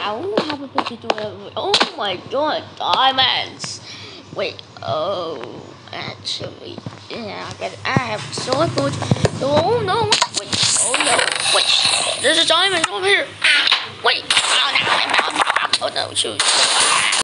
I only have a 52 level. Oh my god, diamonds! Wait, oh, actually, yeah, I have so much. Oh no, wait, oh no, wait, there's a diamond over here. Ah, wait, oh no, oh no, shoot.